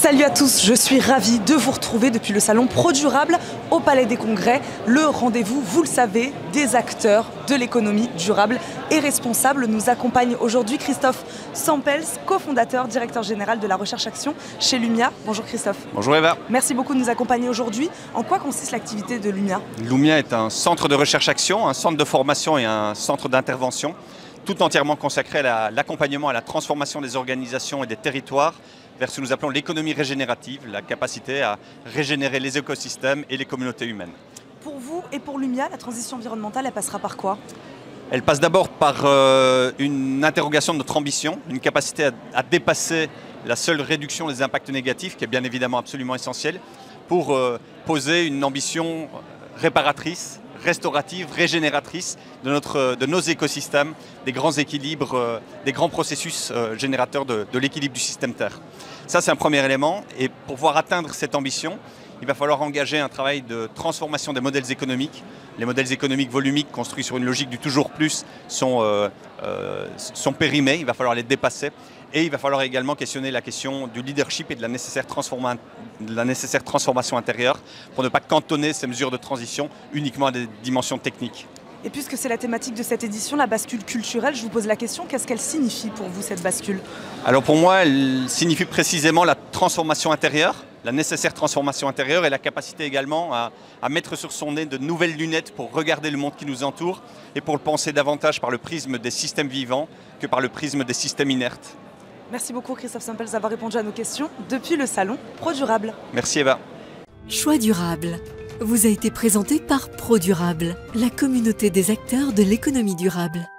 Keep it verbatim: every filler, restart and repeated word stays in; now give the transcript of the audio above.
Salut à tous, je suis ravie de vous retrouver depuis le salon ProDurable au Palais des Congrès. Le rendez-vous, vous le savez, des acteurs de l'économie durable et responsable. Nous accompagne aujourd'hui Christophe Sampels, cofondateur, directeur général de la recherche action chez Lumia. Bonjour Christophe. Bonjour Eva. Merci beaucoup de nous accompagner aujourd'hui. En quoi consiste l'activité de Lumia? Lumia est un centre de recherche action, un centre de formation et un centre d'intervention, tout entièrement consacré à l'accompagnement, à la transformation des organisations et des territoires vers ce que nous appelons l'économie régénérative, la capacité à régénérer les écosystèmes et les communautés humaines. Pour vous et pour Lumia, la transition environnementale, elle passera par quoi? Elle passe d'abord par euh, une interrogation de notre ambition, une capacité à, à dépasser la seule réduction des impacts négatifs, qui est bien évidemment absolument essentielle, pour euh, poser une ambition réparatrice, restaurative, régénératrice de, notre, de nos écosystèmes, des grands équilibres, euh, des grands processus euh, générateurs de, de l'équilibre du système Terre. Ça, c'est un premier élément. Et pour pouvoir atteindre cette ambition, il va falloir engager un travail de transformation des modèles économiques. Les modèles économiques volumiques construits sur une logique du toujours plus sont, euh, euh, sont périmés, il va falloir les dépasser. Et il va falloir également questionner la question du leadership et de la nécessaire, transforma- de la nécessaire transformation intérieure pour ne pas cantonner ces mesures de transition uniquement à des dimensions techniques. Et puisque c'est la thématique de cette édition, la bascule culturelle, je vous pose la question, qu'est-ce qu'elle signifie pour vous cette bascule? Alors pour moi, elle signifie précisément la transformation intérieure, la nécessaire transformation intérieure et la capacité également à, à mettre sur son nez de nouvelles lunettes pour regarder le monde qui nous entoure et pour le penser davantage par le prisme des systèmes vivants que par le prisme des systèmes inertes. Merci beaucoup Christophe Sampels d'avoir répondu à nos questions depuis le salon ProDurable. Merci Eva. Choix durable vous a été présenté par ProDurable, la communauté des acteurs de l'économie durable.